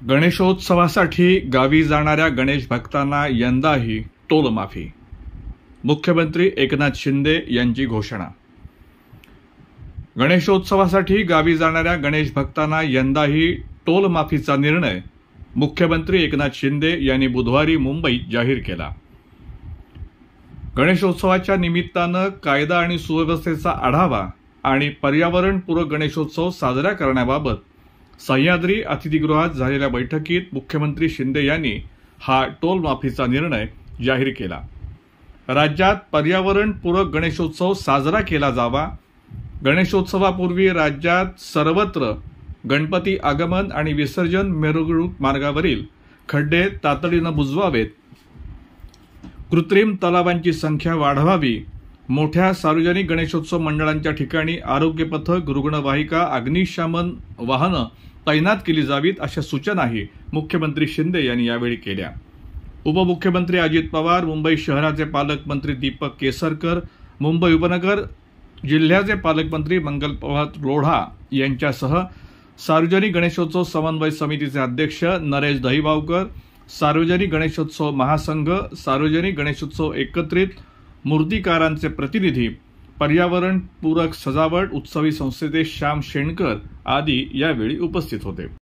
गणेशोत्सवासाठी गावी जाणाऱ्या गणेश भक्तांना यंदाही टोलमाफी. मुख्यमंत्री एकनाथ शिंदे यांची घोषणा. गणेशोत्सवासाठी गावी जाणाऱ्या गणेश भक्तांना यंदाही टोलमाफीचा निर्णय मुख्यमंत्री एकनाथ शिंदे यांनी बुधवारी मुंबईत जाहीर केला. गणेशोत्सवाच्या निमित्तानं कायदा आणि सुव्यवस्थेचा आढावा आणि पर्यावरणपूरक गणेशोत्सव साजरा करण्याबाबत सह्याद्री अतिथीगृहात झालेल्या बैठकीत मुख्यमंत्री शिंदे यांनी हा टोलमाफीचा निर्णय जाहीर केला. राज्यात पर्यावरणपूरक गणेशोत्सव साजरा केला जावा. गणेशोत्सवापूर्वी राज्यात सर्वत्र गणपती आगमन आणि विसर्जन मिरवणूक मार्गावरील खड्डे तातडीनं बुजवावेत. कृत्रिम तलावांची संख्या वाढवावी. मोठ्या सार्वजनिक गणेशोत्सव मंडळांच्या ठिकाणी आरोग्य पथक, रुग्णवाहिका, अग्निशमन वाहनं तैनात केली जावीत अशा सूचनाही मुख्यमंत्री शिंदे यांनी यावेळी केल्या. उपमुख्यमंत्री अजित पवार, मुंबई शहराचे पालकमंत्री दीपक केसरकर, मुंबई उपनगर जिल्ह्याचे पालकमंत्री मंगलप्रभात लोढा यांच्यासह सार्वजनिक गणेशोत्सव समन्वय समितीचे अध्यक्ष नरेश दहिबावकर, सार्वजनिक गणेशोत्सव महासंघ, सार्वजनिक गणेशोत्सव एकत्रित मूर्तिकारांचे प्रतिनिधी, पर्यावरणपूरक सजावट उत्सवी संस्थेचे श्याम शेणकर आदी यावेळी उपस्थित होते.